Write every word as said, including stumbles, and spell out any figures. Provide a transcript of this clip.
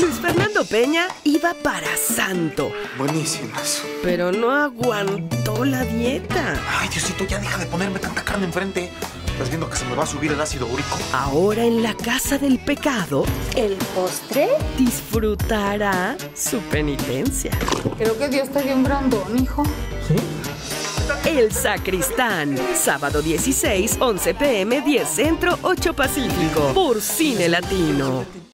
Luis Fernando Peña iba para santo, Buenísimas. pero no aguantó la dieta. Ay, Diosito, ya deja de ponerme tanta carne enfrente. ¿Estás viendo que se me va a subir el ácido úrico? Ahora en la casa del pecado, ¿El postre? disfrutará su penitencia. Creo que Dios te dio un grandón, hijo. El Sacristán, sábado dieciséis, once p m, diez Centro, ocho Pacífico, por Cine Latino.